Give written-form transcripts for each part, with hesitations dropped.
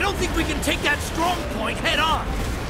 don't think we can take that strong point head on.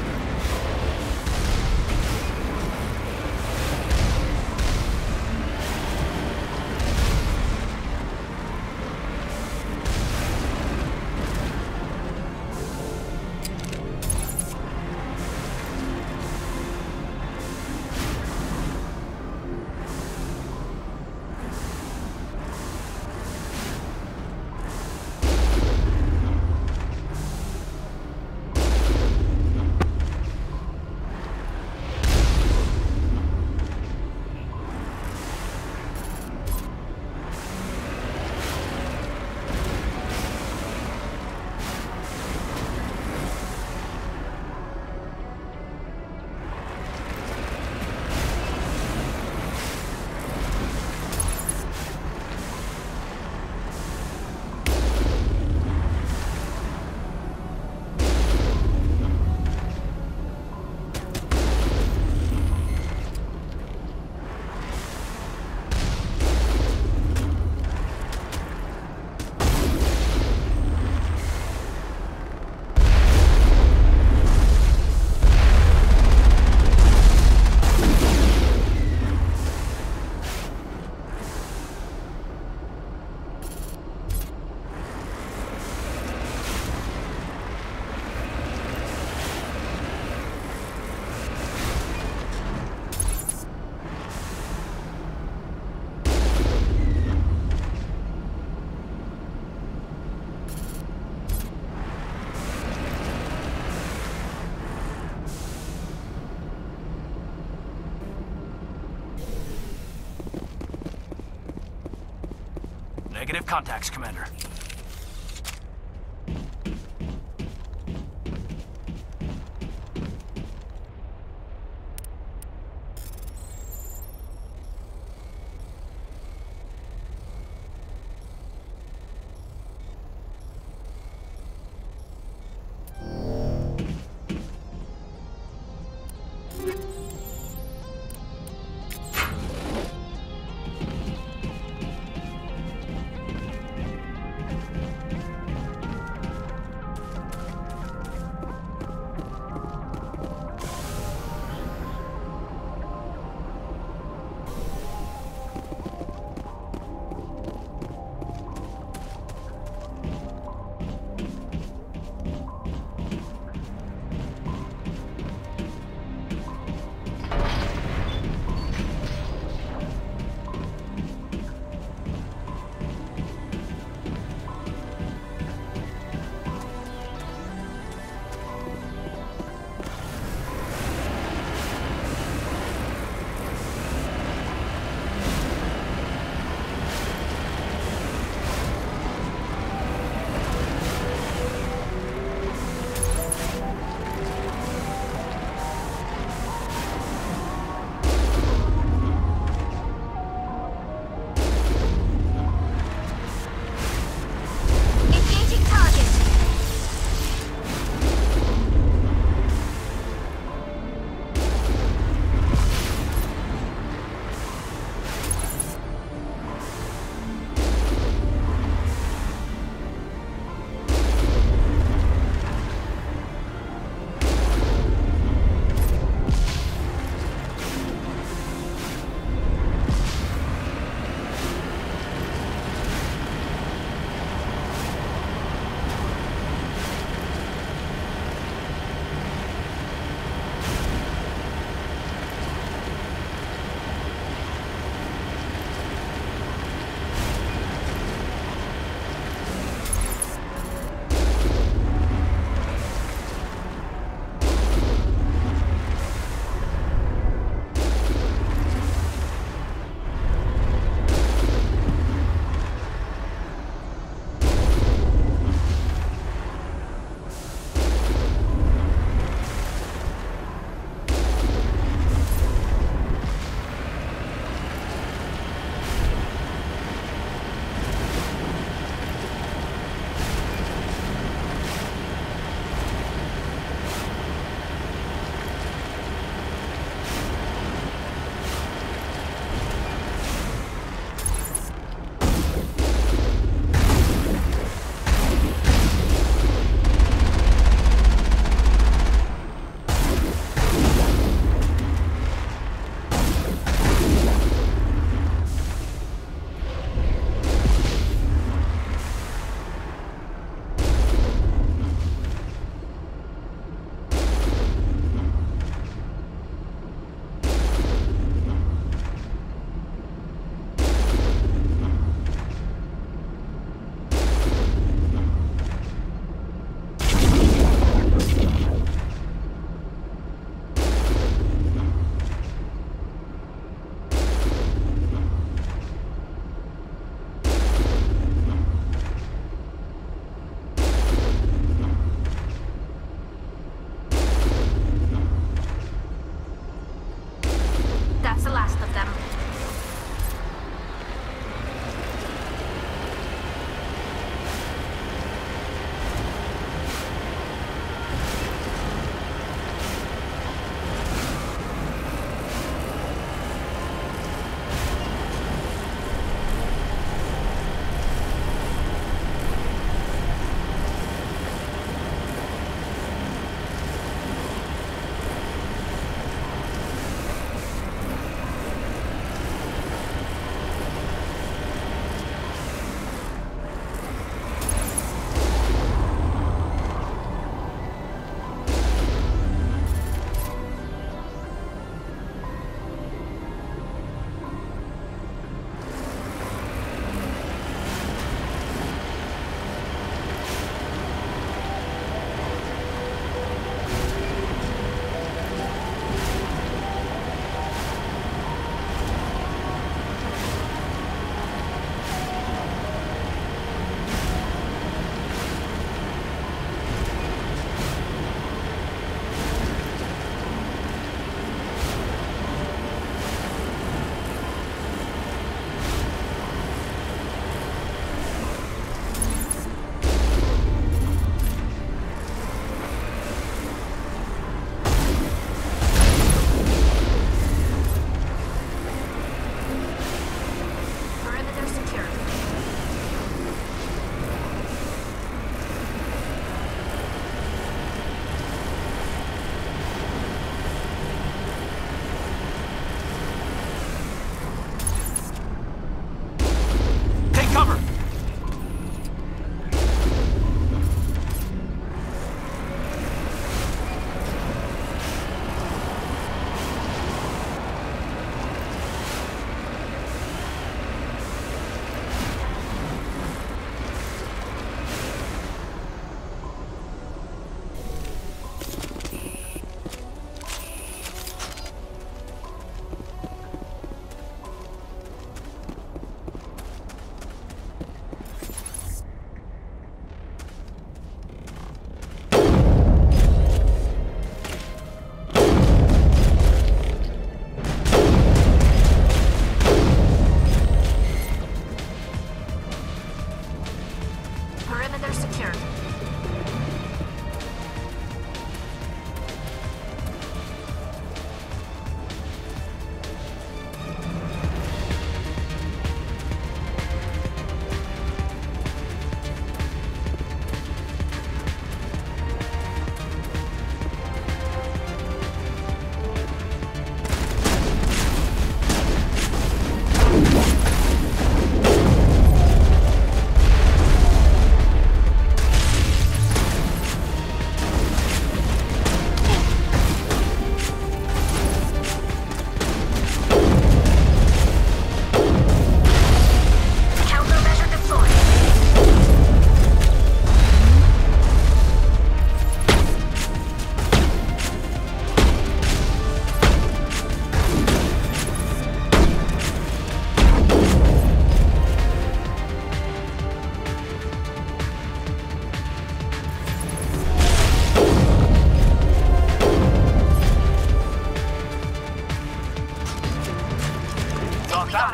Negative contacts, Commander.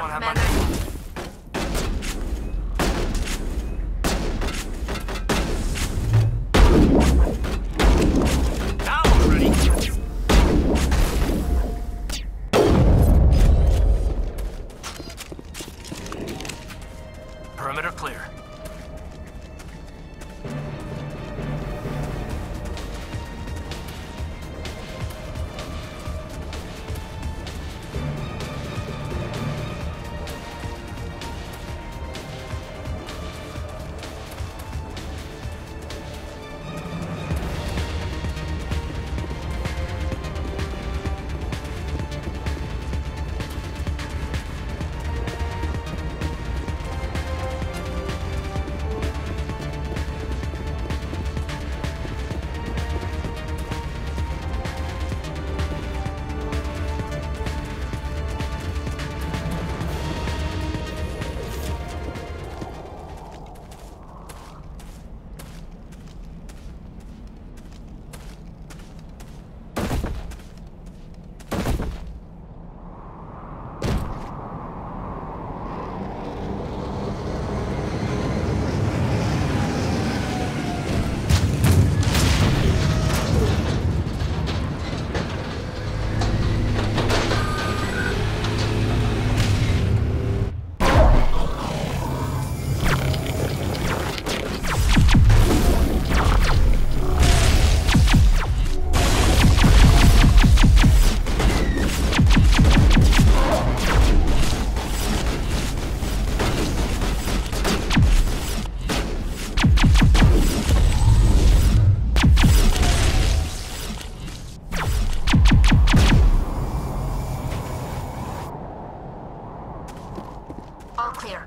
don't have Commander. Now already. Perimeter clear. All clear.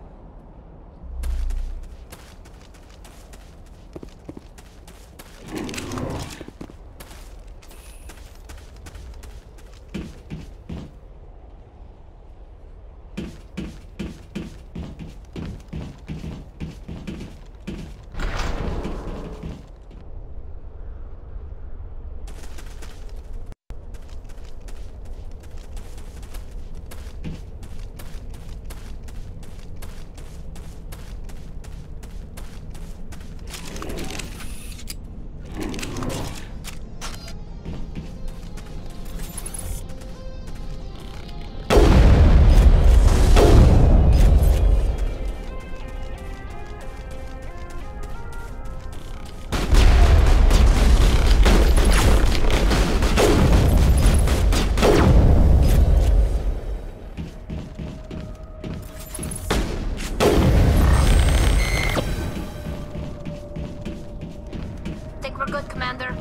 Think we're good, Commander?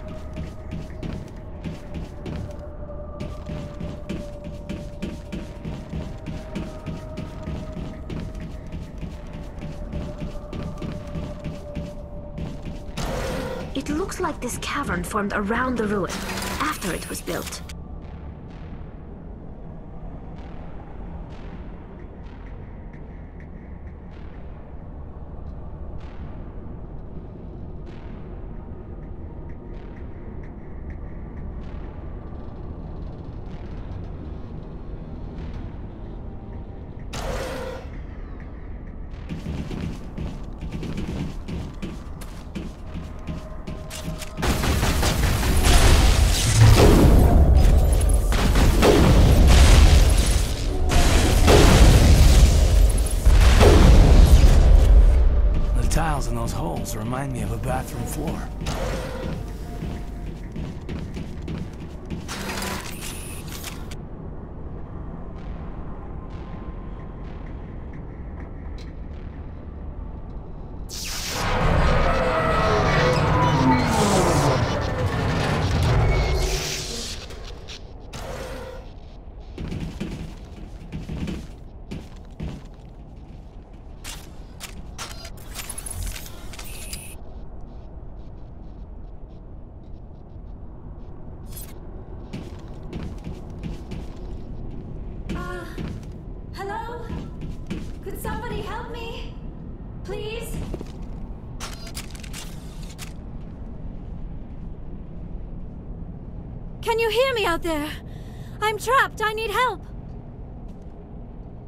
It looks like this cavern formed around the ruin, after it was built. Tiles in those holes remind me of a bathroom floor. Hello? Could somebody help me? Please? Can you hear me out there? I'm trapped. I need help.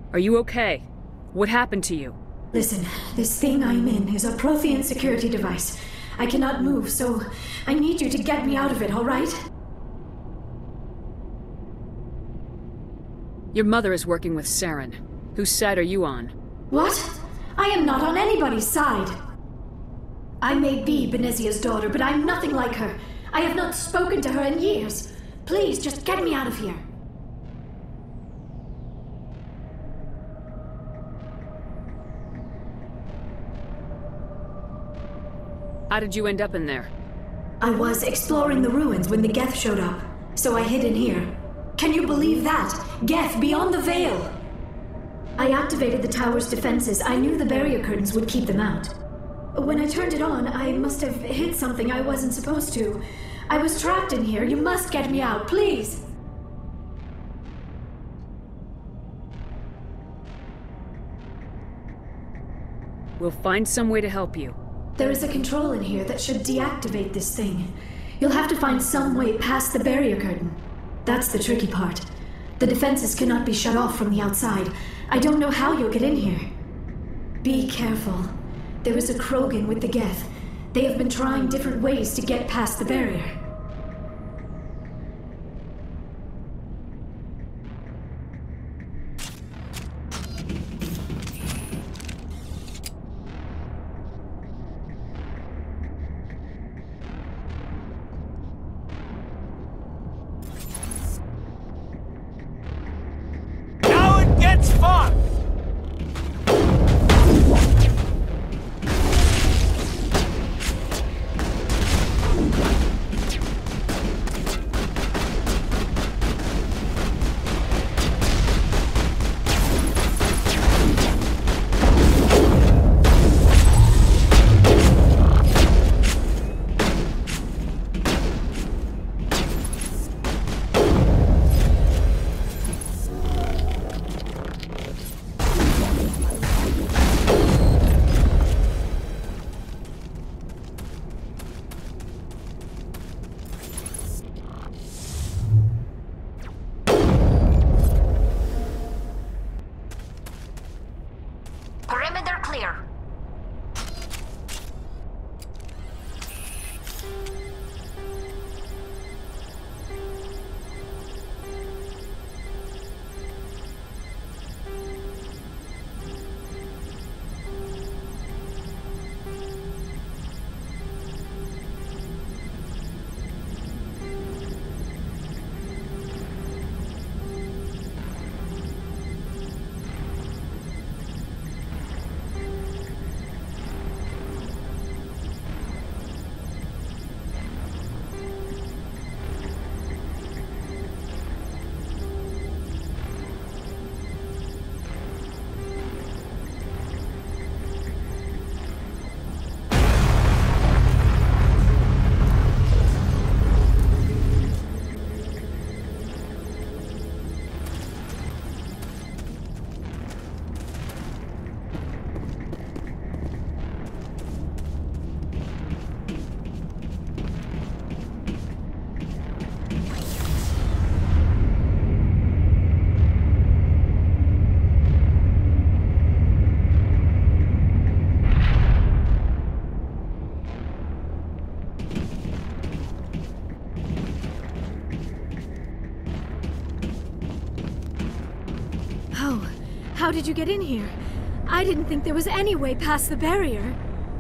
Are you okay? What happened to you? Listen, this thing I'm in is a Prothean security device. I cannot move, so I need you to get me out of it, all right? Your mother is working with Saren. Whose side are you on? What? I am not on anybody's side. I may be Benezia's daughter, but I'm nothing like her. I have not spoken to her in years. Please, just get me out of here. How did you end up in there? I was exploring the ruins when the Geth showed up, so I hid in here. Can you believe that? Geth beyond the veil! I activated the tower's defenses. I knew the barrier curtains would keep them out. When I turned it on, I must have hit something I wasn't supposed to. I was trapped in here. You must get me out, please! We'll find some way to help you. There is a control in here that should deactivate this thing. You'll have to find some way past the barrier curtain. That's the tricky part. The defenses cannot be shut off from the outside. I don't know how you'll get in here. Be careful. There is a Krogan with the Geth. They have been trying different ways to get past the barrier. It's fun! Perimeter clear. How did you get in here? I didn't think there was any way past the barrier.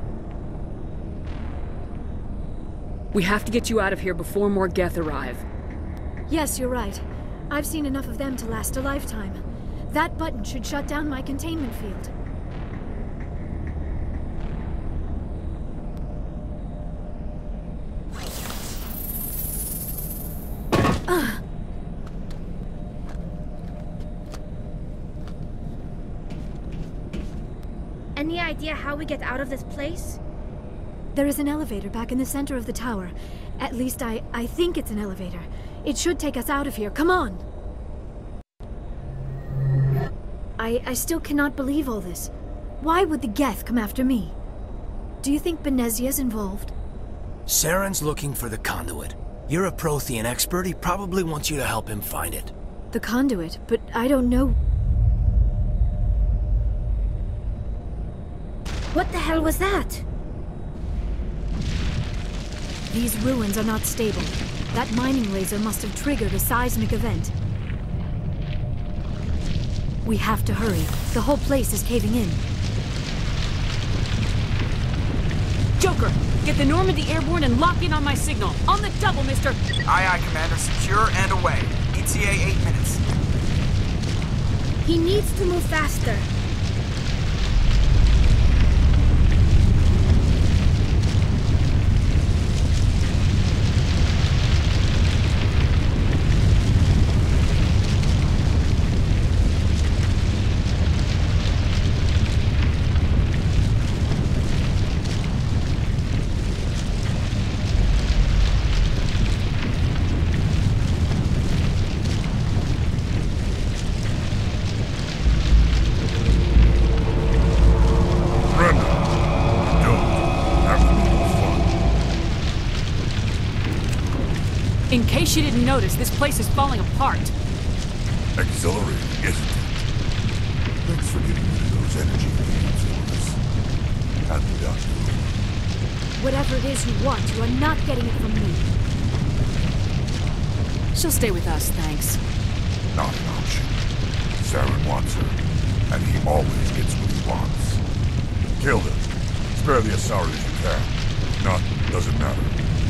We have to get you out of here before more Geth arrive. Yes, you're right. I've seen enough of them to last a lifetime. That button should shut down my containment field. Any idea how we get out of this place? There is an elevator back in the center of the tower. At least I think it's an elevator. It should take us out of here. Come on! I still cannot believe all this. Why would the Geth come after me? Do you think Benezia's involved? Saren's looking for the conduit. You're a Prothean expert. He probably wants you to help him find it. The conduit? But I don't know... What the hell was that? These ruins are not stable. That mining laser must have triggered a seismic event. We have to hurry. The whole place is caving in. Joker, get the Normandy airborne and lock in on my signal. On the double, mister! Aye, aye, Commander. Secure and away. ETA 8 minutes. He needs to move faster. In case you didn't notice, this place is falling apart. Exhilarating, isn't it? Thanks for getting rid of those energy fields for us. Hand me down to the Whatever it is you want, you are not getting it from me. She'll stay with us, thanks. Not an option. Saren wants her, and he always gets what he wants. Kill her. Spare the Asari if you can. If not, doesn't matter.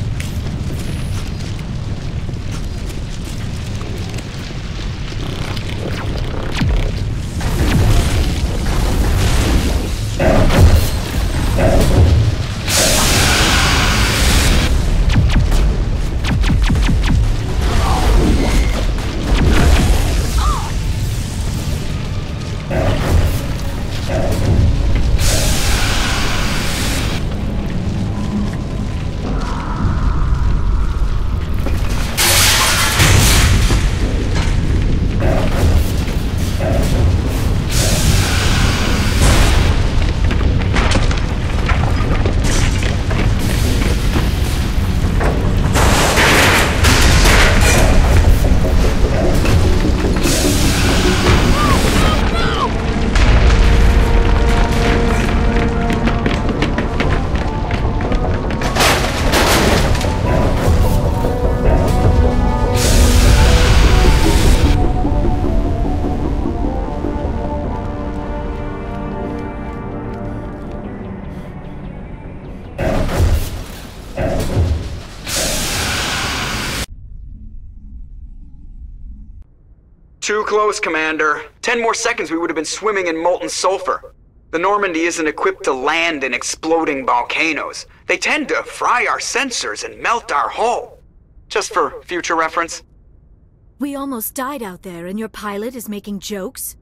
Too close, Commander. 10 more seconds we would have been swimming in molten sulfur. The Normandy isn't equipped to land in exploding volcanoes. They tend to fry our sensors and melt our hull. Just for future reference. We almost died out there, and your pilot is making jokes?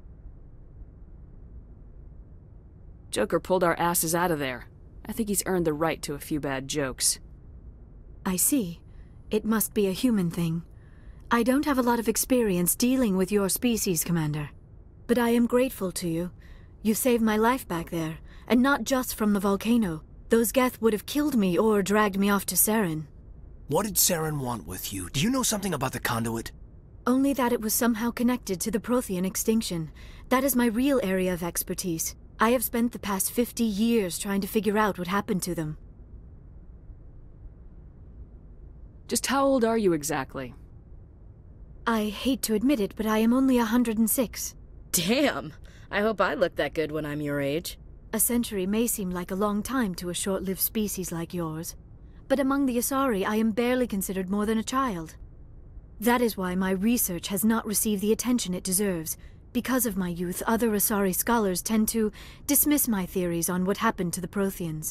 Joker pulled our asses out of there. I think he's earned the right to a few bad jokes. I see. It must be a human thing. I don't have a lot of experience dealing with your species, Commander. But I am grateful to you. You saved my life back there, and not just from the volcano. Those Geth would have killed me or dragged me off to Saren. What did Saren want with you? Do you know something about the conduit? Only that it was somehow connected to the Prothean extinction. That is my real area of expertise. I have spent the past 50 years trying to figure out what happened to them. Just how old are you exactly? I hate to admit it, but I am only 106. Damn! I hope I look that good when I'm your age. A century may seem like a long time to a short-lived species like yours. But among the Asari, I am barely considered more than a child. That is why my research has not received the attention it deserves. Because of my youth, other Asari scholars tend to dismiss my theories on what happened to the Protheans.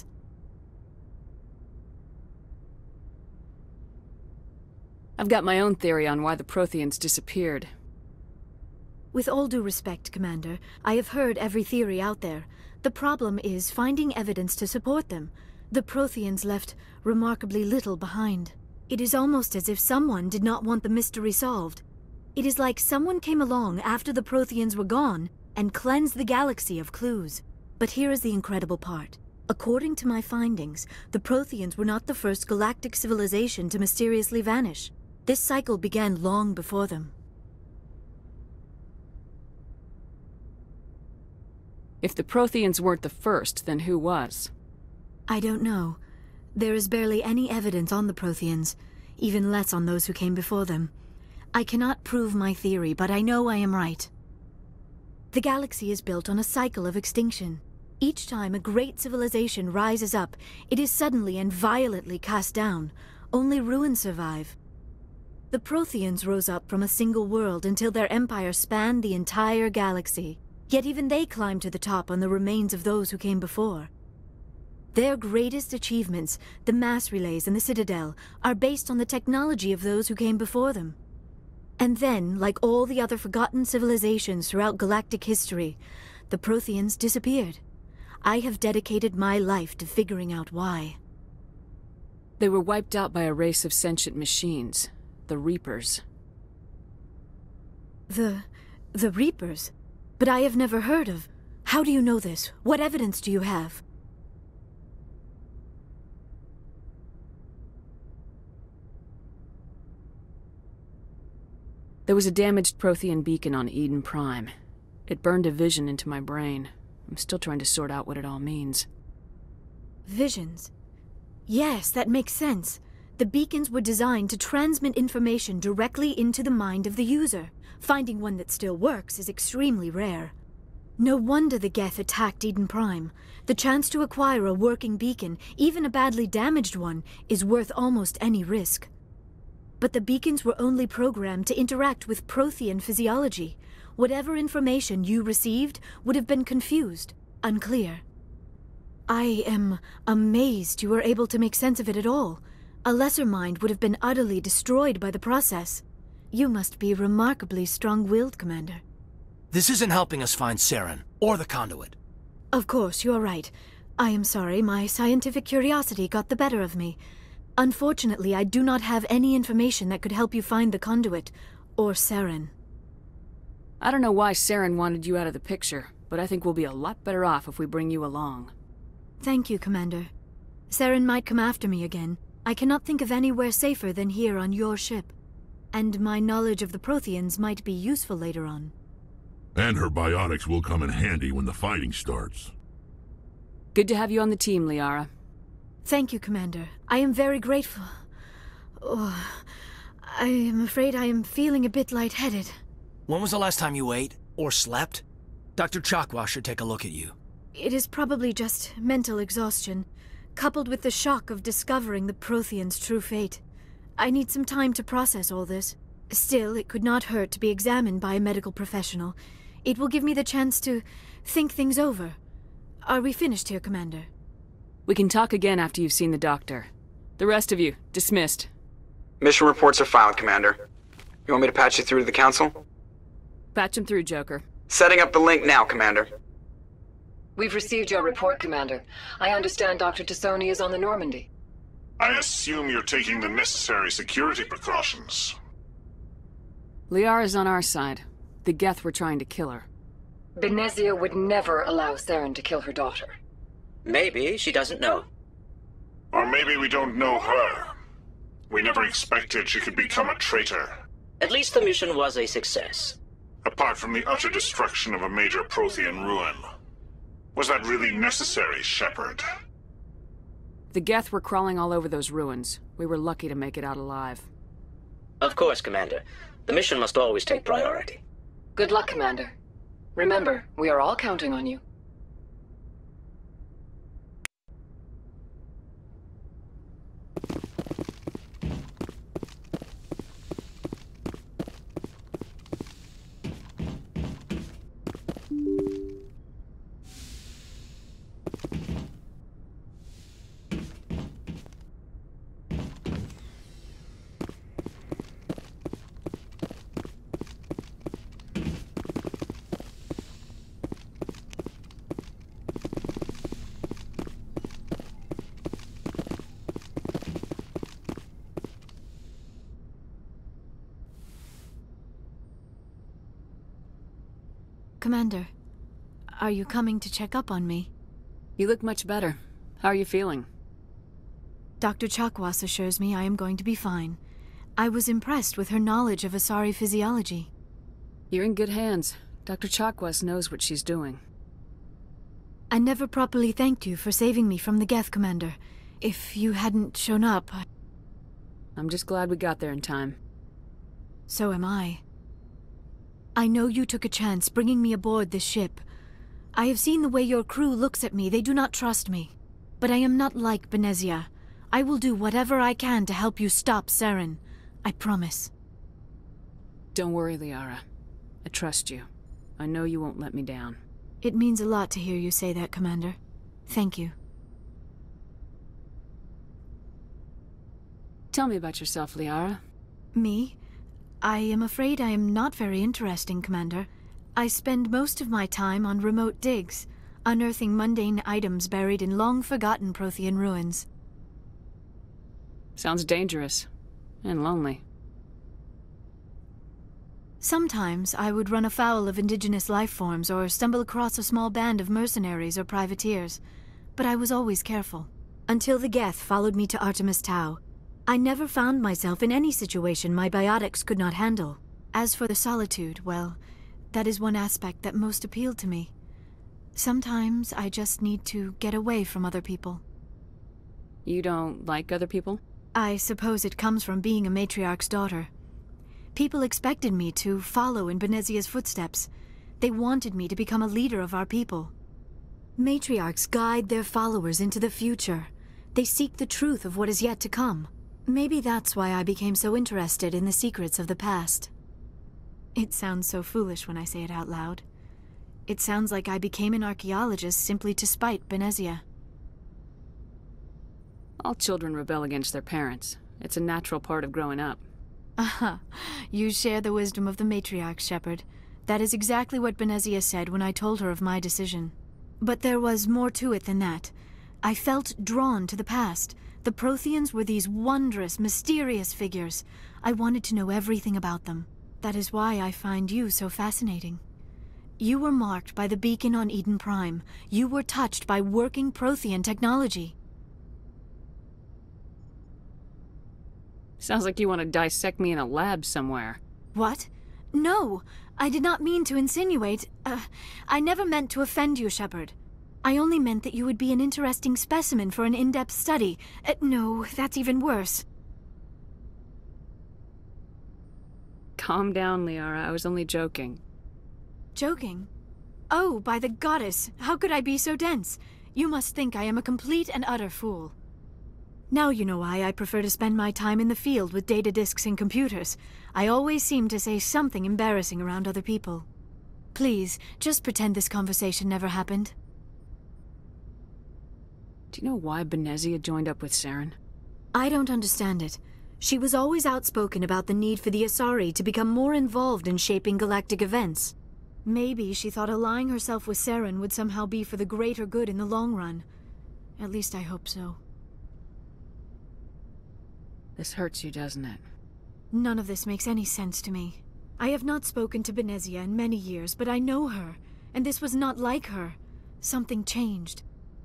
I've got my own theory on why the Protheans disappeared. With all due respect, Commander, I have heard every theory out there. The problem is finding evidence to support them. The Protheans left remarkably little behind. It is almost as if someone did not want the mystery solved. It is like someone came along after the Protheans were gone and cleansed the galaxy of clues. But here is the incredible part. According to my findings, the Protheans were not the first galactic civilization to mysteriously vanish. This cycle began long before them. If the Protheans weren't the first, then who was? I don't know. There is barely any evidence on the Protheans, even less on those who came before them. I cannot prove my theory, but I know I am right. The galaxy is built on a cycle of extinction. Each time a great civilization rises up, it is suddenly and violently cast down. Only ruins survive. The Protheans rose up from a single world until their empire spanned the entire galaxy. Yet even they climbed to the top on the remains of those who came before. Their greatest achievements, the mass relays and the Citadel, are based on the technology of those who came before them. And then, like all the other forgotten civilizations throughout galactic history, the Protheans disappeared. I have dedicated my life to figuring out why. They were wiped out by a race of sentient machines, the Reapers. The Reapers? But I have never heard of. How do you know this? What evidence do you have? There was a damaged Prothean beacon on Eden Prime. It burned a vision into my brain. I'm still trying to sort out what it all means. Visions? Yes, that makes sense. The beacons were designed to transmit information directly into the mind of the user. Finding one that still works is extremely rare. No wonder the Geth attacked Eden Prime. The chance to acquire a working beacon, even a badly damaged one, is worth almost any risk. But the beacons were only programmed to interact with Prothean physiology. Whatever information you received would have been confused, unclear. I am amazed you were able to make sense of it at all. A lesser mind would have been utterly destroyed by the process. You must be remarkably strong-willed, Commander. This isn't helping us find Saren, or the conduit. Of course, you're right. I am sorry, my scientific curiosity got the better of me. Unfortunately, I do not have any information that could help you find the conduit, or Saren. I don't know why Saren wanted you out of the picture, but I think we'll be a lot better off if we bring you along. Thank you, Commander. Saren might come after me again. I cannot think of anywhere safer than here on your ship. And my knowledge of the Protheans might be useful later on. And her biotics will come in handy when the fighting starts. Good to have you on the team, Liara. Thank you, Commander. I am very grateful. Oh, I am afraid I am feeling a bit lightheaded. When was the last time you ate, or slept? Dr. Chakwas should take a look at you. It is probably just mental exhaustion, coupled with the shock of discovering the Protheans' true fate. I need some time to process all this. Still, it could not hurt to be examined by a medical professional. It will give me the chance to think things over. Are we finished here, Commander? We can talk again after you've seen the doctor. The rest of you, dismissed. Mission reports are filed, Commander. You want me to patch you through to the Council? Patch him through, Joker. Setting up the link now, Commander. We've received your report, Commander. I understand Dr. T'Soni is on the Normandy. I assume you're taking the necessary security precautions. Liara's on our side. The Geth were trying to kill her. Benezia would never allow Saren to kill her daughter. Maybe she doesn't know. Or maybe we don't know her. We never expected she could become a traitor. At least the mission was a success. Apart from the utter destruction of a major Prothean ruin. Was that really necessary, Sheppard? The Geth were crawling all over those ruins. We were lucky to make it out alive. Of course, Commander. The mission must always take priority. Good luck, Commander. Remember, we are all counting on you. Commander, are you coming to check up on me? You look much better. How are you feeling? Dr. Chakwas assures me I am going to be fine. I was impressed with her knowledge of Asari physiology. You're in good hands. Dr. Chakwas knows what she's doing. I never properly thanked you for saving me from the Geth, Commander. If you hadn't shown up, I'm just glad we got there in time. So am I. I know you took a chance bringing me aboard this ship. I have seen the way your crew looks at me. They do not trust me. But I am not like Benezia. I will do whatever I can to help you stop Saren. I promise. Don't worry, Liara. I trust you. I know you won't let me down. It means a lot to hear you say that, Commander. Thank you. Tell me about yourself, Liara. Me? I am afraid I am not very interesting, Commander. I spend most of my time on remote digs, unearthing mundane items buried in long-forgotten Prothean ruins. Sounds dangerous. And lonely. Sometimes I would run afoul of indigenous life forms or stumble across a small band of mercenaries or privateers, but I was always careful. Until the Geth followed me to Artemis Tau, I never found myself in any situation my biotics could not handle. As for the solitude, well, that is one aspect that most appealed to me. Sometimes I just need to get away from other people. You don't like other people? I suppose it comes from being a matriarch's daughter. People expected me to follow in Benezia's footsteps. They wanted me to become a leader of our people. Matriarchs guide their followers into the future. They seek the truth of what is yet to come. Maybe that's why I became so interested in the secrets of the past. It sounds so foolish when I say it out loud. It sounds like I became an archaeologist simply to spite Benezia. All children rebel against their parents. It's a natural part of growing up. Aha, you share the wisdom of the matriarch, Sheppard. That is exactly what Benezia said when I told her of my decision. But there was more to it than that. I felt drawn to the past. The Protheans were these wondrous, mysterious figures. I wanted to know everything about them. That is why I find you so fascinating. You were marked by the beacon on Eden Prime. You were touched by working Prothean technology. Sounds like you want to dissect me in a lab somewhere. What? No, I did not mean to insinuate. I never meant to offend you, Sheppard. I only meant that you would be an interesting specimen for an in-depth study. No, that's even worse. Calm down, Liara. I was only joking. Joking? Oh, by the goddess, how could I be so dense? You must think I am a complete and utter fool. Now you know why I prefer to spend my time in the field with data disks and computers. I always seem to say something embarrassing around other people. Please, just pretend this conversation never happened. Do you know why Benezia joined up with Saren? I don't understand it. She was always outspoken about the need for the Asari to become more involved in shaping galactic events. Maybe she thought allying herself with Saren would somehow be for the greater good in the long run. At least I hope so. This hurts you, doesn't it? None of this makes any sense to me. I have not spoken to Benezia in many years, but I know her, and this was not like her. Something changed.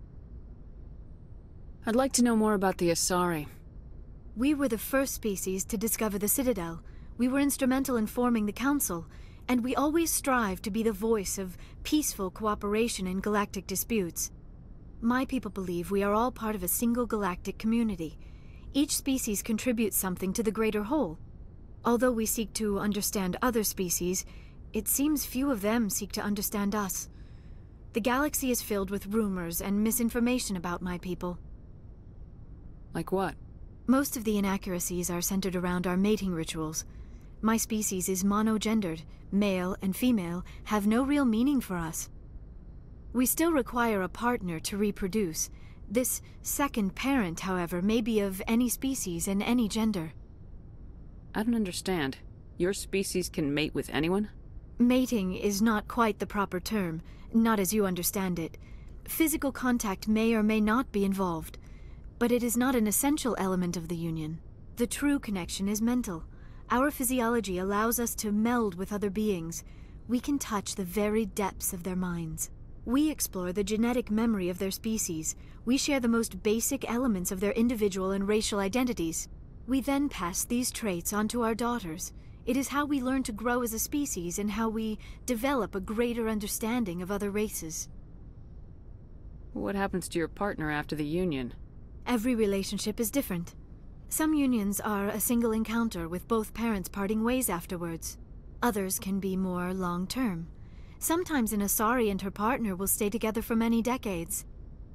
I'd like to know more about the Asari. We were the first species to discover the Citadel. We were instrumental in forming the Council, and we always strive to be the voice of peaceful cooperation in galactic disputes. My people believe we are all part of a single galactic community. Each species contributes something to the greater whole. Although we seek to understand other species, it seems few of them seek to understand us. The galaxy is filled with rumors and misinformation about my people. Like what? Most of the inaccuracies are centered around our mating rituals. My species is monogendered. Male and female have no real meaning for us. We still require a partner to reproduce. This second parent, however, may be of any species and any gender. I don't understand. Your species can mate with anyone? Mating is not quite the proper term, not as you understand it. Physical contact may or may not be involved, but it is not an essential element of the union. The true connection is mental. Our physiology allows us to meld with other beings. We can touch the very depths of their minds. We explore the genetic memory of their species. We share the most basic elements of their individual and racial identities. We then pass these traits on to our daughters. It is how we learn to grow as a species and how we develop a greater understanding of other races. What happens to your partner after the union? Every relationship is different. Some unions are a single encounter with both parents parting ways afterwards. Others can be more long-term. Sometimes an Asari and her partner will stay together for many decades.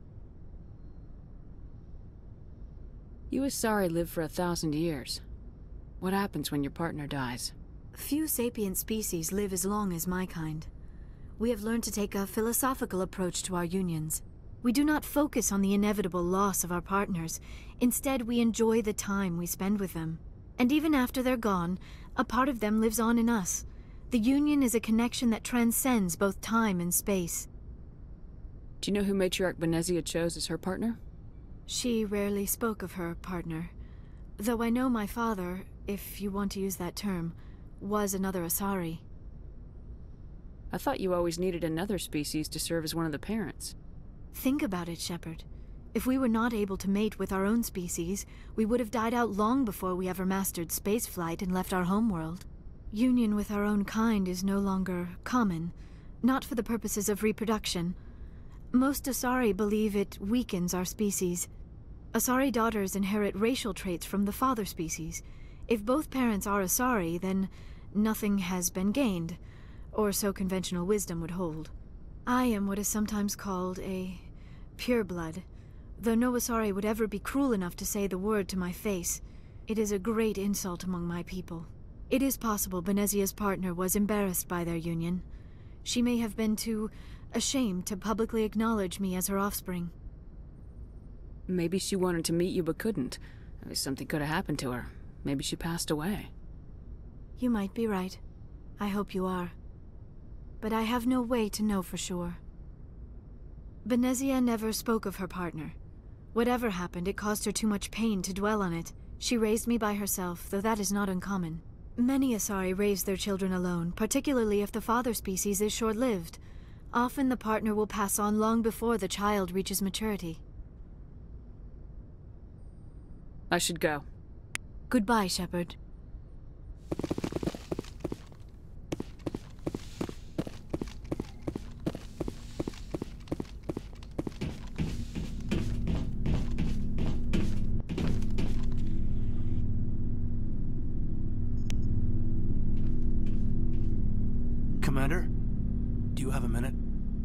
You Asari live for 1,000 years. What happens when your partner dies? Few sapient species live as long as my kind. We have learned to take a philosophical approach to our unions. We do not focus on the inevitable loss of our partners. Instead, we enjoy the time we spend with them. And even after they're gone, a part of them lives on in us. The union is a connection that transcends both time and space. Do you know who Matriarch Benezia chose as her partner? She rarely spoke of her partner. Though I know my father, if you want to use that term, was another Asari. I thought you always needed another species to serve as one of the parents. Think about it, Sheppard. If we were not able to mate with our own species, we would have died out long before we ever mastered spaceflight and left our homeworld. Union with our own kind is no longer common, not for the purposes of reproduction. Most Asari believe it weakens our species. Asari daughters inherit racial traits from the father species. If both parents are Asari, then nothing has been gained, or so conventional wisdom would hold. I am what is sometimes called a pureblood, though no Asari would ever be cruel enough to say the word to my face. It is a great insult among my people. It is possible Benezia's partner was embarrassed by their union. She may have been too ashamed to publicly acknowledge me as her offspring. Maybe she wanted to meet you but couldn't. Something could have happened to her. Maybe she passed away. You might be right. I hope you are. But I have no way to know for sure. Benezia never spoke of her partner. Whatever happened, it caused her too much pain to dwell on it. She raised me by herself, though that is not uncommon. Many Asari raise their children alone, particularly if the father species is short-lived. Often the partner will pass on long before the child reaches maturity. I should go. Goodbye, Sheppard. Commander, do you have a minute?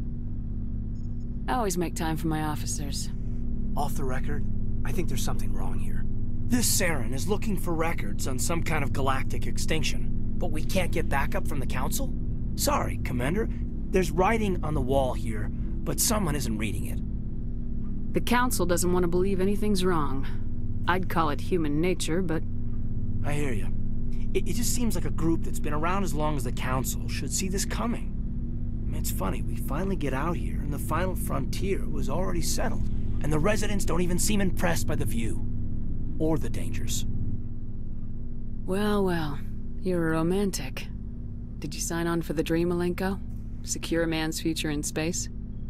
I always make time for my officers. Off the record, I think there's something wrong here. This Saren is looking for records on some kind of galactic extinction, but we can't get backup from the Council? Sorry, Commander. There's writing on the wall here, but someone isn't reading it. The Council doesn't want to believe anything's wrong. I'd call it human nature, but... I hear you. It just seems like a group that's been around as long as the Council should see this coming. I mean, it's funny, we finally get out here, and the final frontier was already settled, and the residents don't even seem impressed by the view. Or the dangers. Well, well. You're a romantic. Did you sign on for the dream, Malenko? Secure a man's future in space?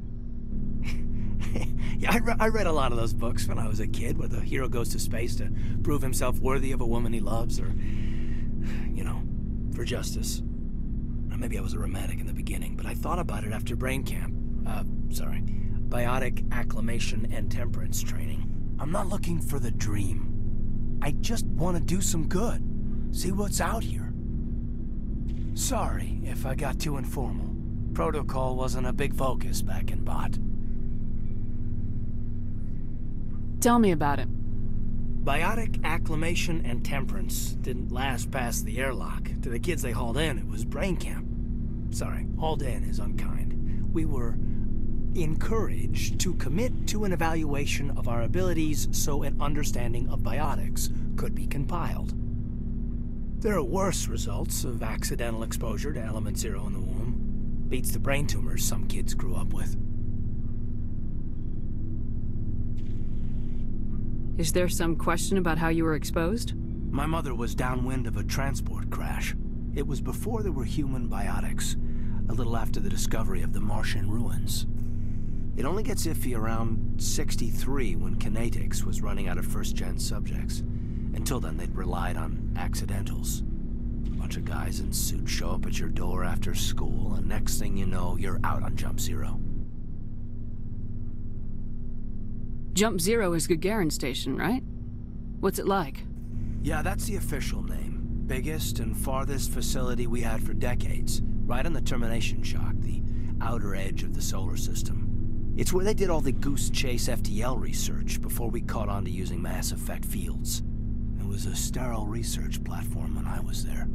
Yeah, I read a lot of those books when I was a kid, where the hero goes to space to prove himself worthy of a woman he loves, or, you know, for justice. Maybe I was a romantic in the beginning, but I thought about it after brain camp. Biotic acclimation and temperance training. I'm not looking for the dream. I just want to do some good. See what's out here. Sorry if I got too informal. Protocol wasn't a big focus back in Bot. Tell me about it. Biotic acclimation and temperance didn't last past the airlock. To the kids they hauled in, it was brain camp. Sorry, hauled in is unkind. We were encouraged to commit to an evaluation of our abilities so an understanding of biotics could be compiled. There are worse results of accidental exposure to Element Zero in the womb. Beats the brain tumors some kids grew up with. Is there some question about how you were exposed? My mother was downwind of a transport crash. It was before there were human biotics, a little after the discovery of the Martian ruins. It only gets iffy around 63 when Kinetics was running out of first-gen subjects. Until then, they'd relied on accidentals. A bunch of guys in suits show up at your door after school, and next thing you know, you're out on Jump Zero. Jump Zero is Gagarin Station, right? What's it like? Yeah, that's the official name. Biggest and farthest facility we had for decades. Right on the termination shock, the outer edge of the solar system. It's where they did all the Goose Chase FTL research before we caught on to using mass effect fields. It was a sterile research platform when I was there.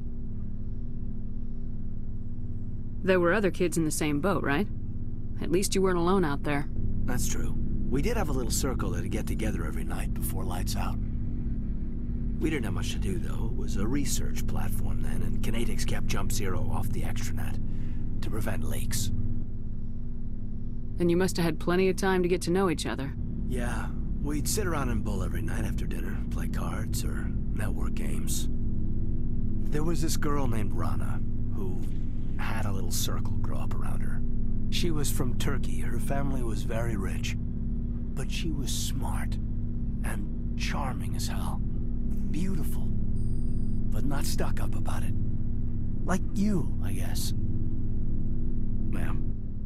There were other kids in the same boat, right? At least you weren't alone out there. That's true. We did have a little circle that'd get together every night before lights out. We didn't have much to do, though. It was a research platform then, and Kinetics kept Jump Zero off the extranet to prevent leaks. And you must have had plenty of time to get to know each other. Yeah, we'd sit around and bull every night after dinner, play cards or network games. There was this girl named Rana, who had a little circle grow up around her. She was from Turkey. Her family was very rich. But she was smart and charming as hell. Beautiful, but not stuck up about it. Like you, I guess. Ma'am.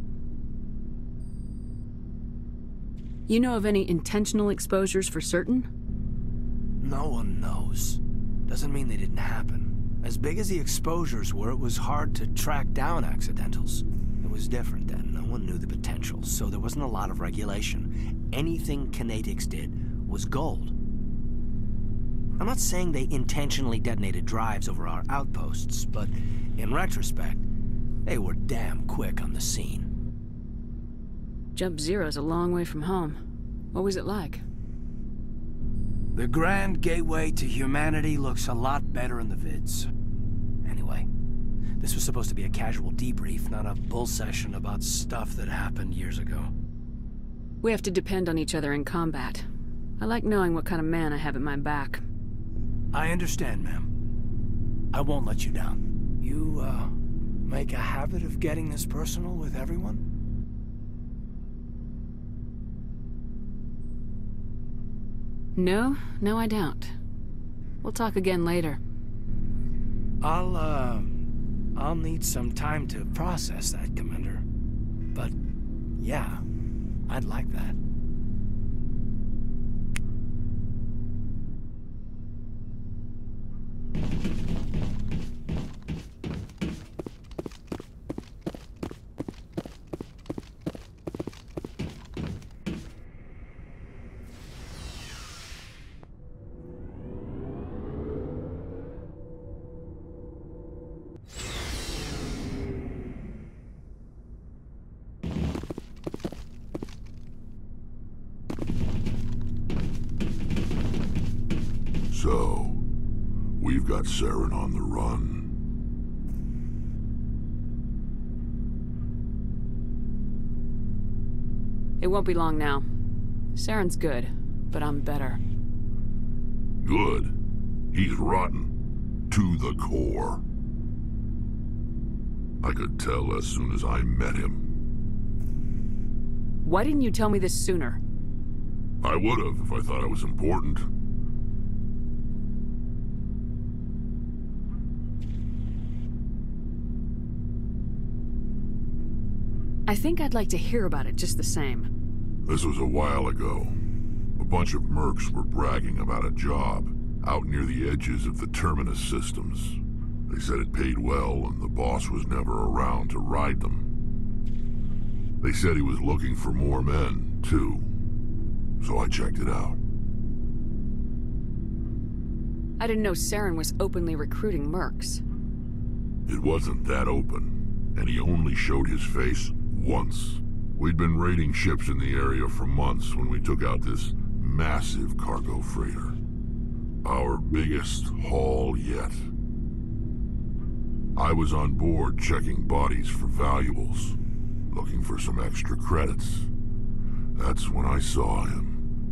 You know of any intentional exposures for certain? No one knows. Doesn't mean they didn't happen. As big as the exposures were, it was hard to track down accidentals. It was different then. No one knew the potential, so there wasn't a lot of regulation. Anything Kinetics did was gold. I'm not saying they intentionally detonated drives over our outposts, but in retrospect, they were damn quick on the scene. Jump Zero's a long way from home. What was it like? The grand gateway to humanity looks a lot better in the vids. Anyway, this was supposed to be a casual debrief, not a bull session about stuff that happened years ago. We have to depend on each other in combat. I like knowing what kind of man I have at my back. I understand, ma'am. I won't let you down. You, make a habit of getting this personal with everyone? No, I don't. We'll talk again later. I'll need some time to process that, Commander. But, yeah, I'd like that. So, we've got Saren on the run. It won't be long now. Saren's good, but I'm better. Good. He's rotten. To the core. I could tell as soon as I met him. Why didn't you tell me this sooner? I would've if I thought I was important. I think I'd like to hear about it just the same. This was a while ago. A bunch of mercs were bragging about a job out near the edges of the Terminus systems. They said it paid well and the boss was never around to ride them. They said he was looking for more men, too. So I checked it out. I didn't know Saren was openly recruiting mercs. It wasn't that open, and he only showed his face once. We'd been raiding ships in the area for months when we took out this massive cargo freighter. Our biggest haul yet. I was on board checking bodies for valuables, looking for some extra credits. That's when I saw him.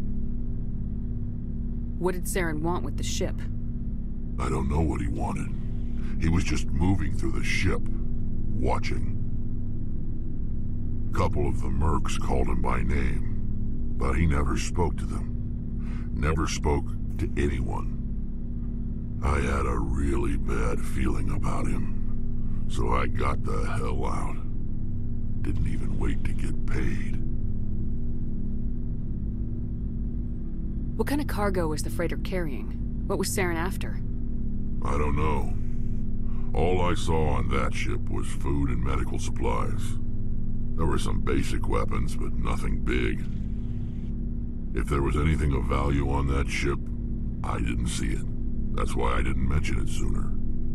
What did Saren want with the ship? I don't know what he wanted. He was just moving through the ship, watching. A couple of the mercs called him by name, but he never spoke to them. Never spoke to anyone. I had a really bad feeling about him, so I got the hell out. Didn't even wait to get paid. What kind of cargo was the freighter carrying? What was Saren after? I don't know. All I saw on that ship was food and medical supplies. There were some basic weapons, but nothing big. If there was anything of value on that ship, I didn't see it. That's why I didn't mention it sooner.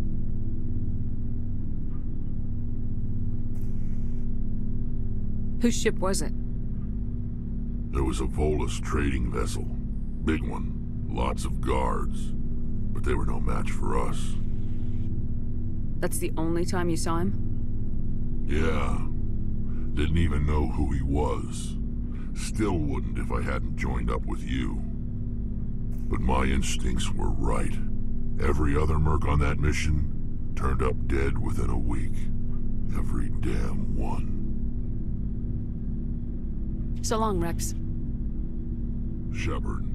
Whose ship was it? There was a Volus trading vessel. Big one. Lots of guards. But they were no match for us. That's the only time you saw him? Yeah. Didn't even know who he was. Still wouldn't if I hadn't joined up with you. But my instincts were right. Every other merc on that mission turned up dead within a week. Every damn one. So long, Rex. Sheppard.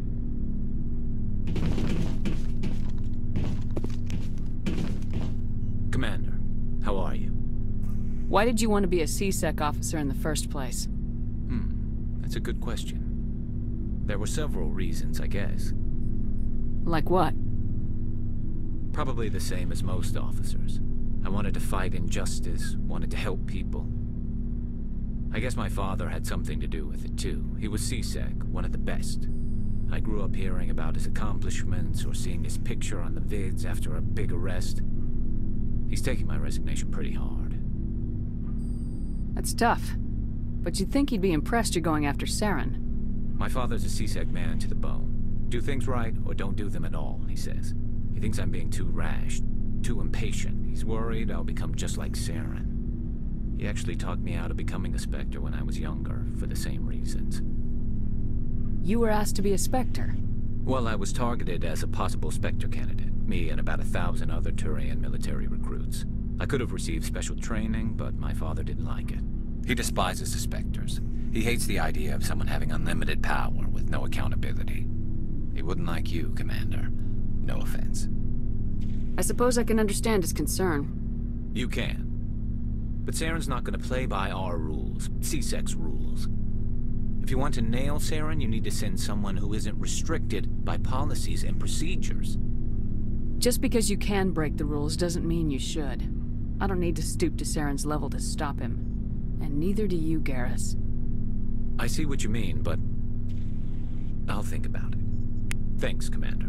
Commander, how are you? Why did you want to be a C-Sec officer in the first place? That's a good question. There were several reasons, I guess. Like what? Probably the same as most officers. I wanted to fight injustice, wanted to help people. I guess my father had something to do with it too. He was C-Sec, one of the best. I grew up hearing about his accomplishments or seeing his picture on the vids after a big arrest. He's taking my resignation pretty hard. That's tough. But you'd think he'd be impressed you're going after Saren. My father's a C-Sec man to the bone. Do things right or don't do them at all, he says. He thinks I'm being too rash, too impatient. He's worried I'll become just like Saren. He actually talked me out of becoming a Spectre when I was younger, for the same reasons. You were asked to be a Spectre? Well, I was targeted as a possible Spectre candidate, me and about 1,000 other Turian military recruits. I could have received special training, but my father didn't like it. He despises the Spectres. He hates the idea of someone having unlimited power with no accountability. He wouldn't like you, Commander. No offense. I suppose I can understand his concern. You can. But Saren's not going to play by our rules, C-Sec's rules. If you want to nail Saren, you need to send someone who isn't restricted by policies and procedures. Just because you can break the rules doesn't mean you should. I don't need to stoop to Saren's level to stop him. And neither do you, Garrus. I see what you mean, but I'll think about it. Thanks, Commander.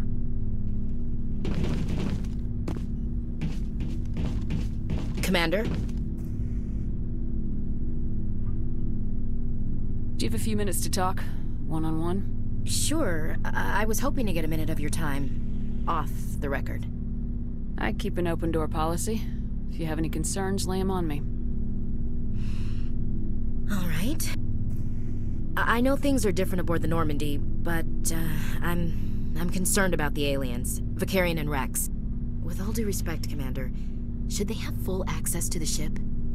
Commander? Do you have a few minutes to talk? One-on-one? Sure. I was hoping to get a minute of your time off the record. I keep an open-door policy. If you have any concerns, lay them on me. All right. I know things are different aboard the Normandy, but I'm concerned about the aliens, Vicarian and Rex. With all due respect, Commander, should they have full access to the ship?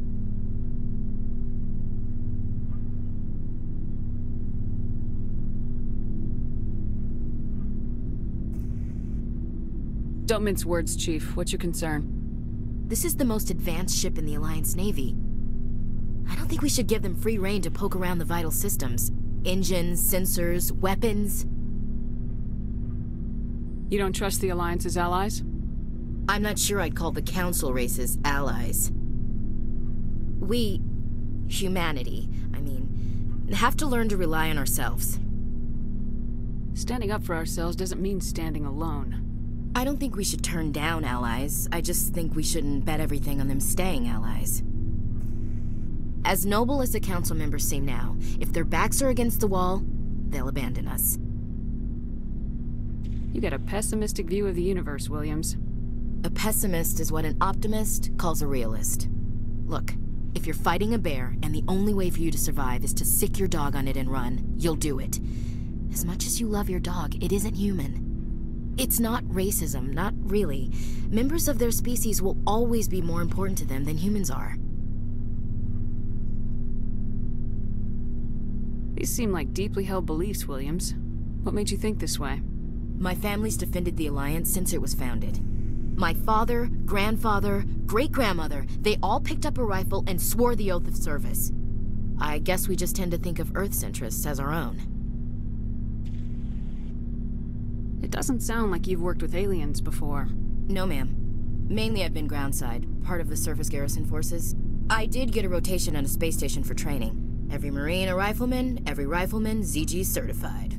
Don't mince words, Chief. What's your concern? This is the most advanced ship in the Alliance Navy. I don't think we should give them free rein to poke around the vital systems. Engines, sensors, weapons. You don't trust the Alliance's allies? I'm not sure I'd call the Council races allies. We, humanity, have to learn to rely on ourselves. Standing up for ourselves doesn't mean standing alone. I don't think we should turn down allies. I just think we shouldn't bet everything on them staying allies. As noble as the Council members seem now, if their backs are against the wall, they'll abandon us. You got a pessimistic view of the universe, Williams. A pessimist is what an optimist calls a realist. Look, if you're fighting a bear and the only way for you to survive is to sick your dog on it and run, you'll do it. As much as you love your dog, it isn't human. It's not racism, not really. Members of their species will always be more important to them than humans are. These seem like deeply held beliefs, Williams. What made you think this way? My family's defended the Alliance since it was founded. My father, grandfather, great-grandmother, they all picked up a rifle and swore the oath of service. I guess we just tend to think of Earth's interests as our own. It doesn't sound like you've worked with aliens before. No, ma'am. Mainly I've been groundside, part of the surface garrison forces. I did get a rotation on a space station for training. Every Marine a rifleman, every rifleman ZG certified.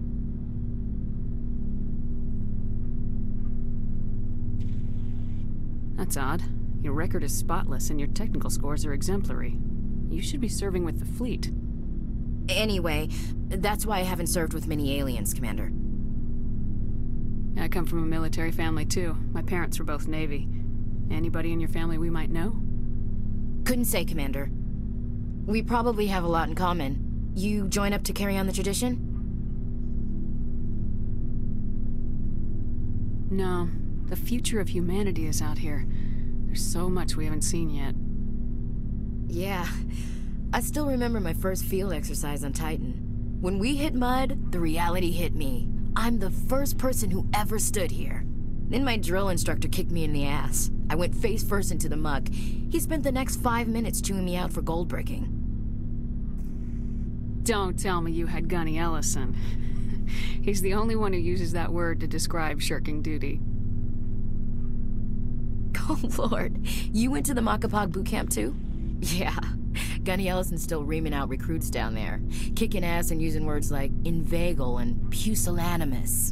That's odd. Your record is spotless and your technical scores are exemplary. You should be serving with the fleet. Anyway, that's why I haven't served with many aliens, Commander. I come from a military family too. My parents were both Navy. Anybody in your family we might know? Couldn't say, Commander. We probably have a lot in common. You join up to carry on the tradition? No. The future of humanity is out here. There's so much we haven't seen yet. Yeah. I still remember my first field exercise on Titan. When we hit mud, the reality hit me. I'm the first person who ever stood here. Then my drill instructor kicked me in the ass. I went face first into the muck. He spent the next 5 minutes chewing me out for gold bricking. Don't tell me you had Gunny Ellison. He's the only one who uses that word to describe shirking duty. Oh, Lord. You went to the Makapog boot camp, too? Yeah. Gunny Ellison's still reaming out recruits down there. Kicking ass and using words like inveigle and pusillanimous.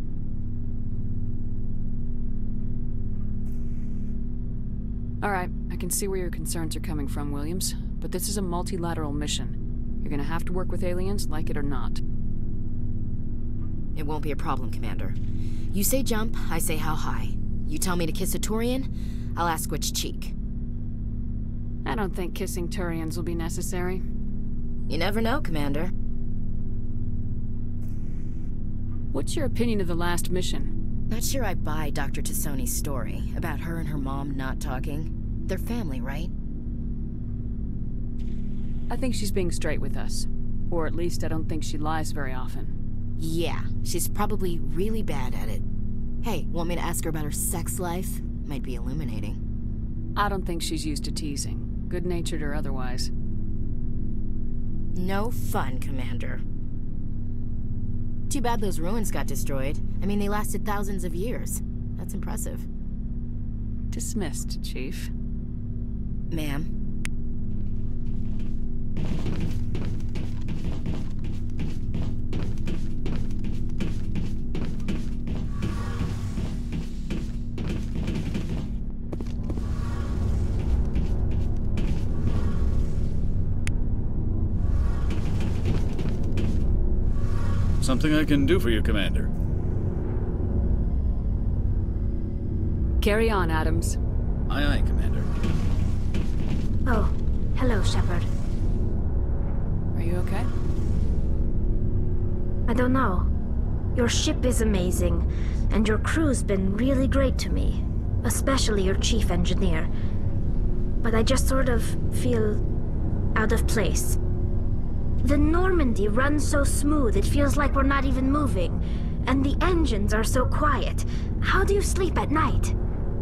Alright, I can see where your concerns are coming from, Williams. But this is a multilateral mission. You're gonna have to work with aliens, like it or not. It won't be a problem, Commander. You say jump, I say how high. You tell me to kiss a Turian, I'll ask which cheek. I don't think kissing Turians will be necessary. You never know, Commander. What's your opinion of the last mission? Not sure I buy Dr. T'Soni's story about her and her mom not talking. They're family, right? I think she's being straight with us. Or at least I don't think she lies very often. Yeah, she's probably really bad at it. Hey, want me to ask her about her sex life? Might be illuminating. I don't think she's used to teasing, good-natured or otherwise. No fun, Commander. Too bad those ruins got destroyed. I mean, they lasted thousands of years. That's impressive. Dismissed, Chief. Ma'am. Something I can do for you, Commander. Carry on, Adams. Aye, aye, Commander. Oh, hello, Sheppard. Are you okay? I don't know. Your ship is amazing, and your crew's been really great to me. Especially your chief engineer. But I just sort of feel out of place. The Normandy runs so smooth it feels like we're not even moving. And the engines are so quiet. How do you sleep at night?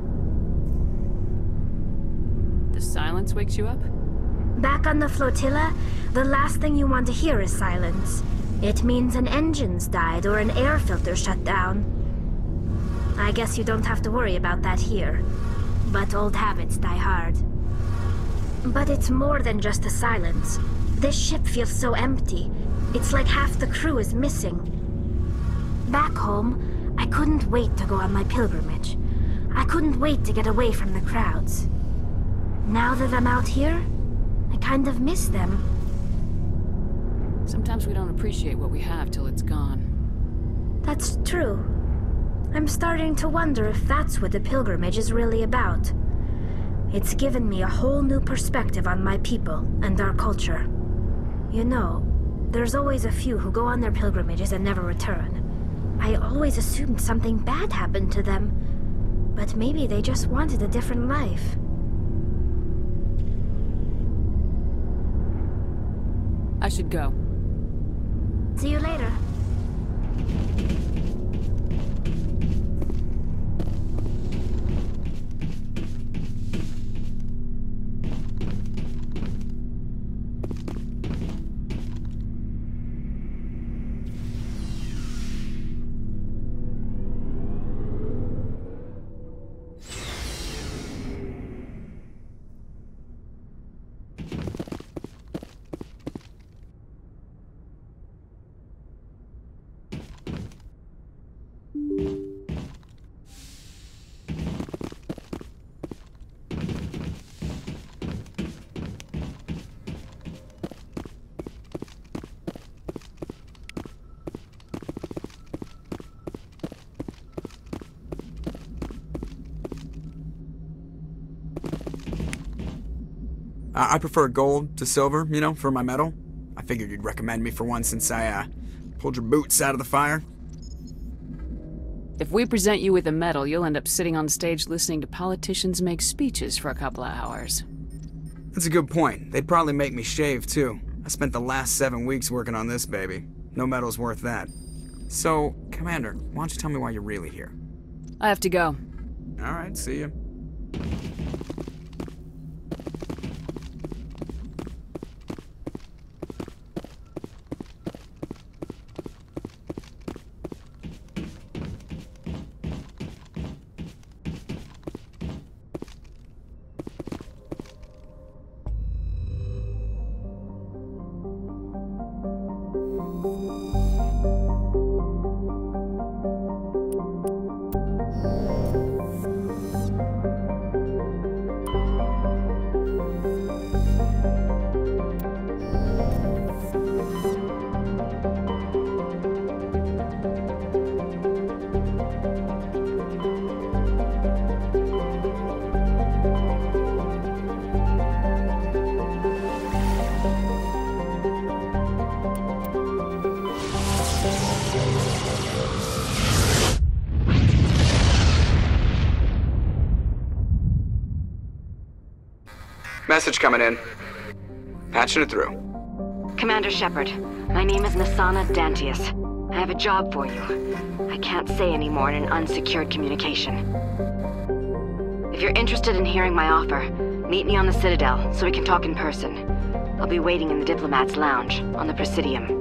The silence wakes you up? Back on the flotilla, the last thing you want to hear is silence. It means an engine's died or an air filter shut down. I guess you don't have to worry about that here. But old habits die hard. But it's more than just the silence. This ship feels so empty. It's like half the crew is missing. Back home, I couldn't wait to go on my pilgrimage. I couldn't wait to get away from the crowds. Now that I'm out here, I kind of miss them. Sometimes we don't appreciate what we have till it's gone. That's true. I'm starting to wonder if that's what the pilgrimage is really about. It's given me a whole new perspective on my people and our culture. You know, there's always a few who go on their pilgrimages and never return. I always assumed something bad happened to them, but maybe they just wanted a different life. I should go. See you later. I prefer gold to silver, you know, for my metal. I figured you'd recommend me for one since I, pulled your boots out of the fire. If we present you with a medal, you'll end up sitting on stage listening to politicians make speeches for a couple of hours. That's a good point. They'd probably make me shave, too. I spent the last 7 weeks working on this baby. No medal's worth that. So, Commander, why don't you tell me why you're really here? I have to go. Alright, see ya. Message coming in. Patching it through. Commander Sheppard, my name is Nasana Dantius. I have a job for you. I can't say any more in an unsecured communication. If you're interested in hearing my offer, meet me on the Citadel so we can talk in person. I'll be waiting in the Diplomat's Lounge on the Presidium.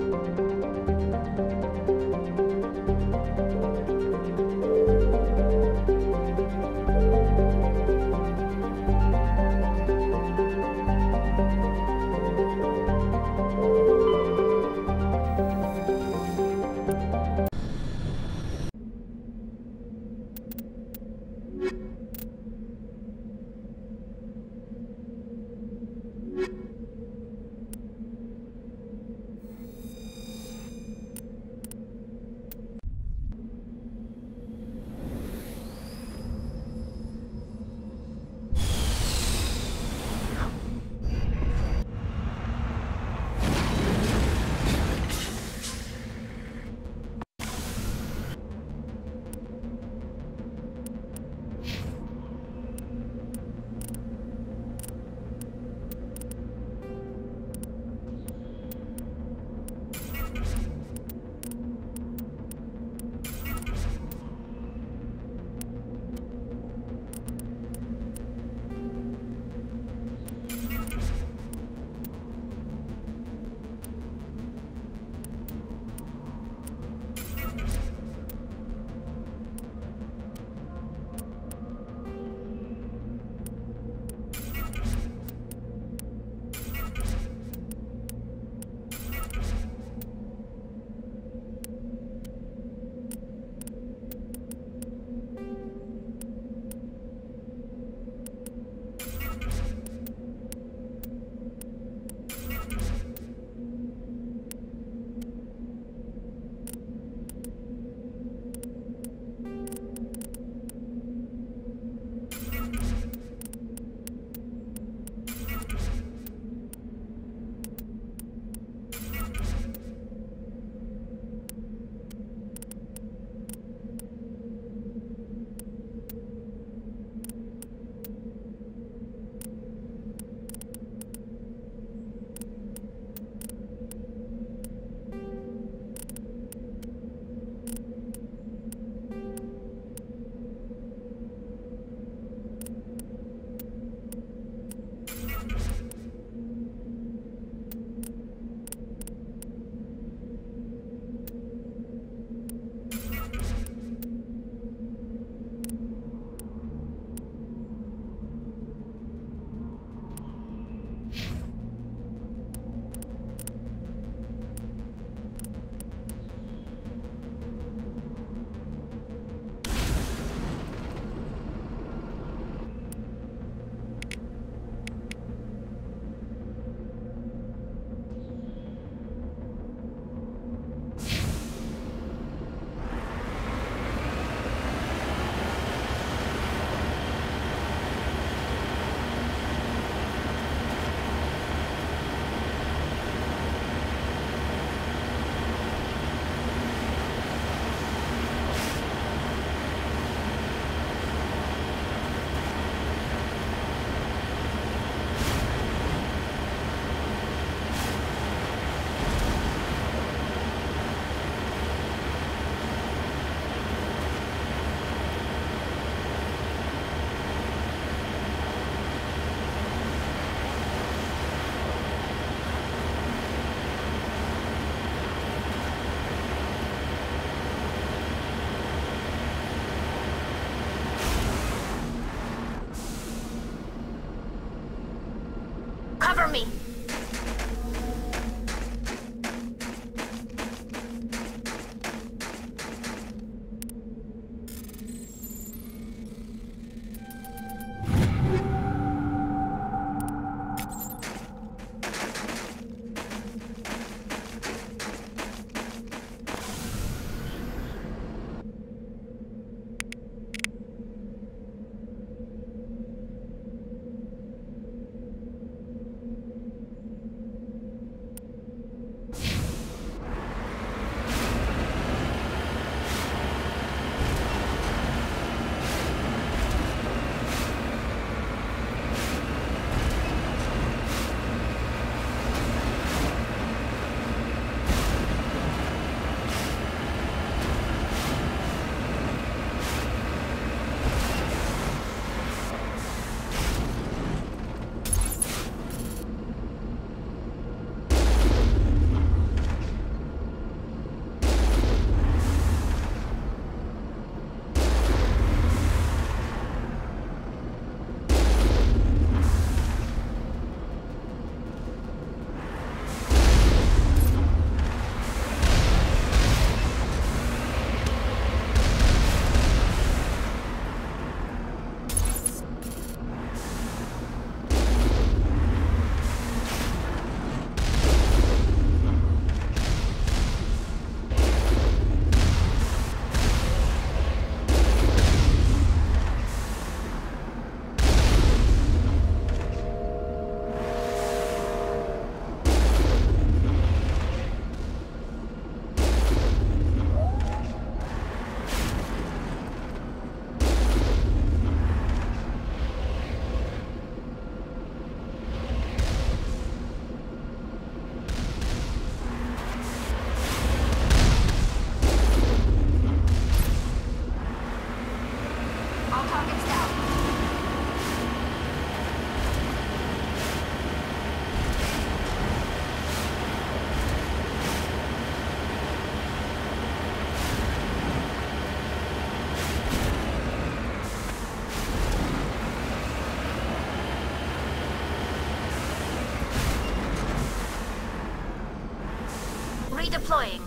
Redeploying.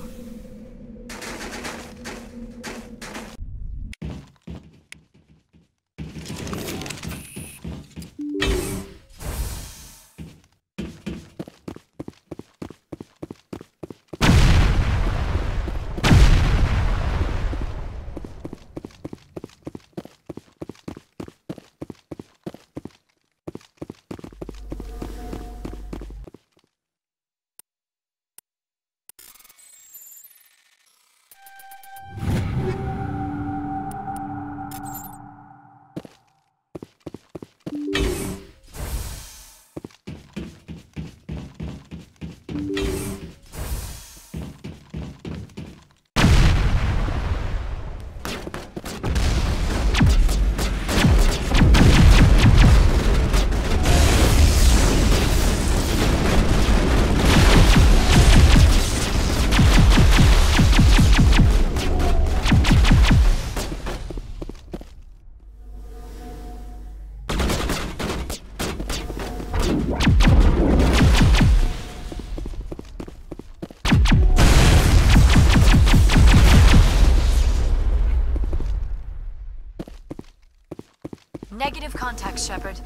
Negative contact, Sheppard.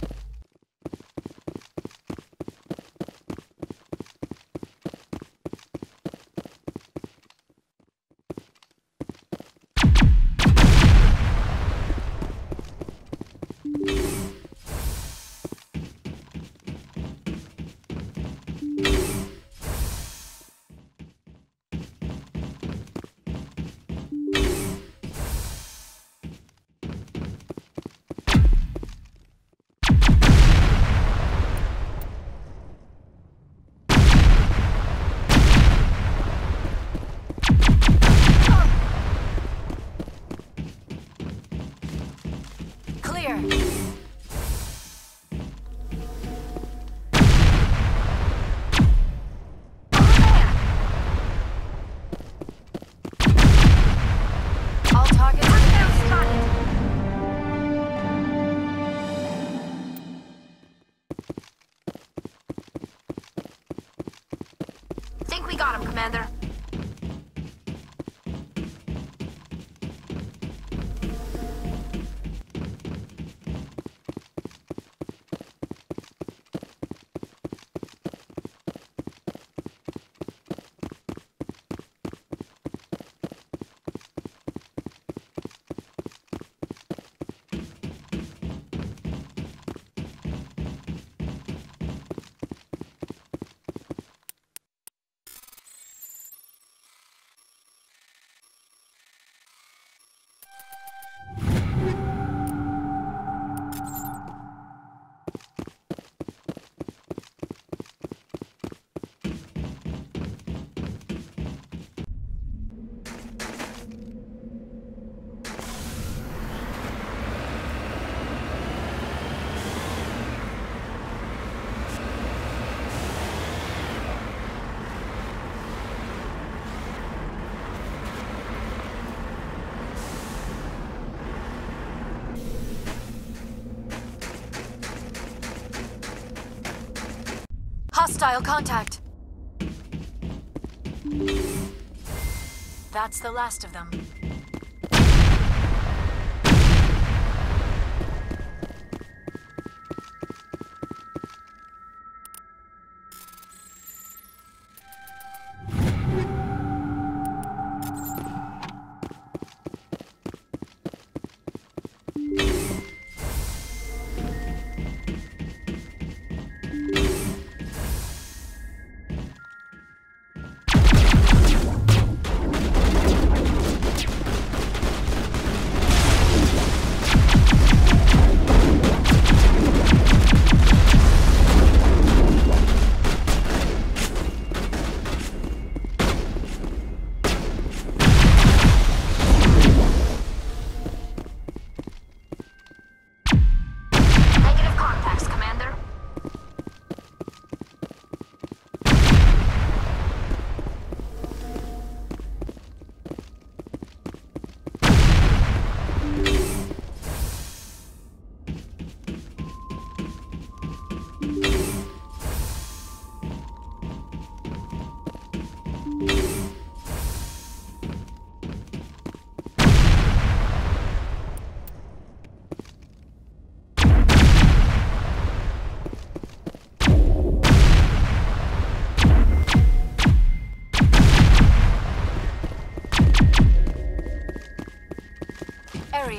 Think we got him, Commander. Hostile contact. That's the last of them.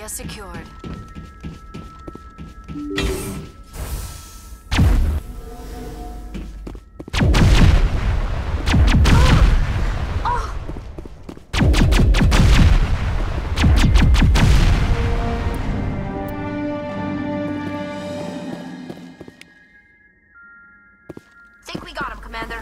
Area secured. Think we got him, Commander.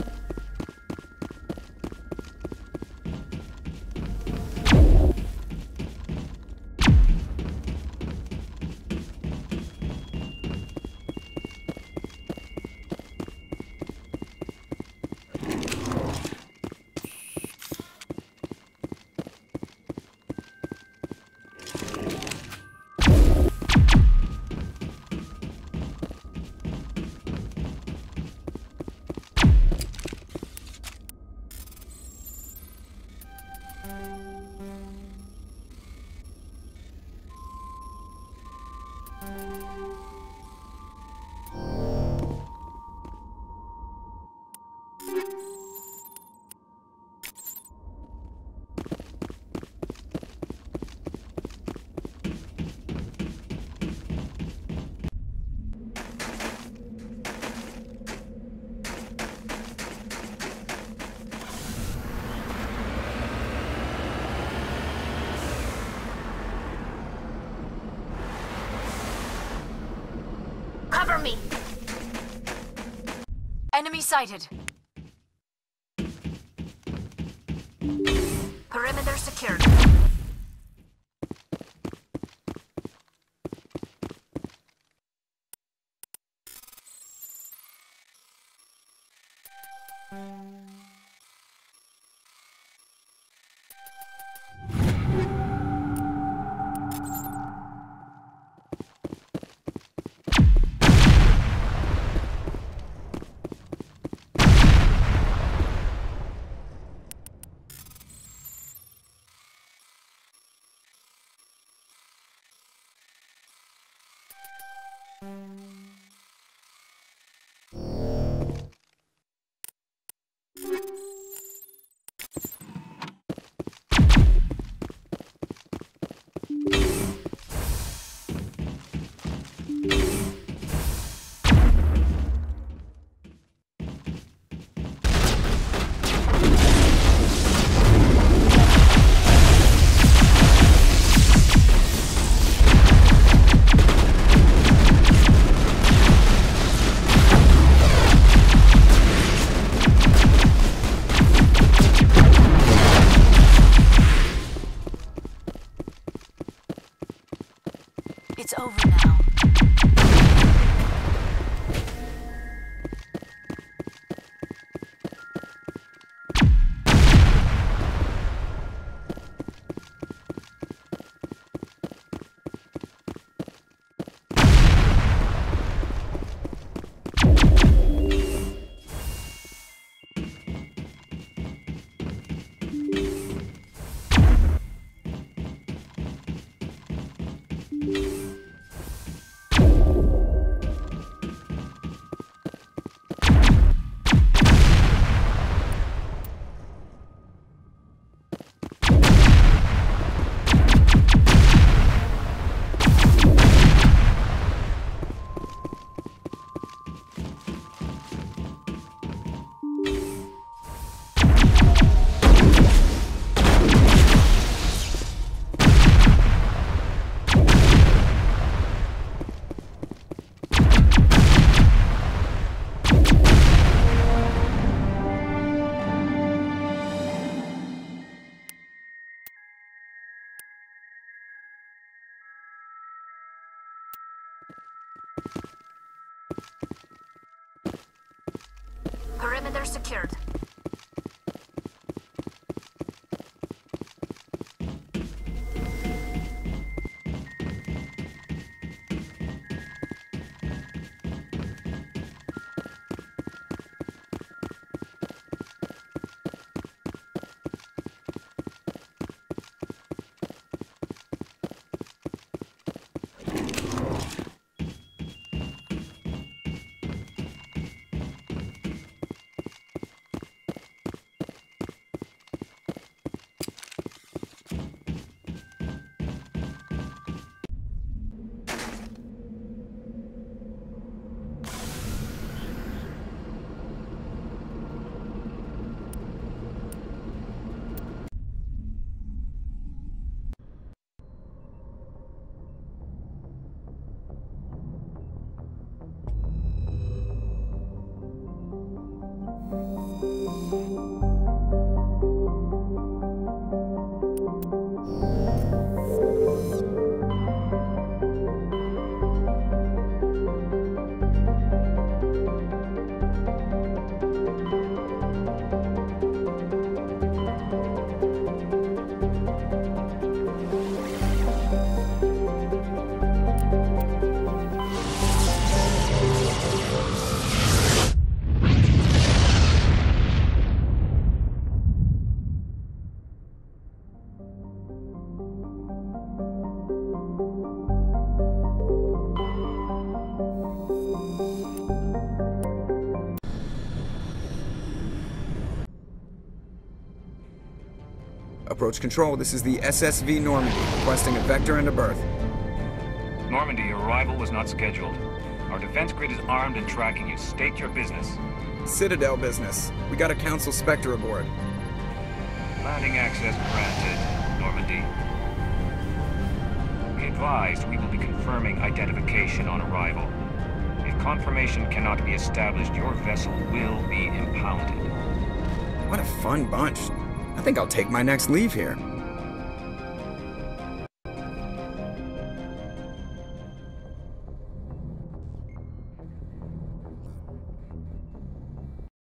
Cover me! Enemy sighted. Perimeter secured. It's over now. Perimeter secured. Approach control, this is the SSV Normandy, requesting a vector and a berth. Normandy, your arrival was not scheduled. Our defense grid is armed and tracking you. State your business. Citadel business. We got a Council Spectre aboard. Landing access granted, Normandy. Be advised, we will be confirming identification on arrival. If confirmation cannot be established, your vessel will be impounded. What a fun bunch. I think I'll take my next leave here.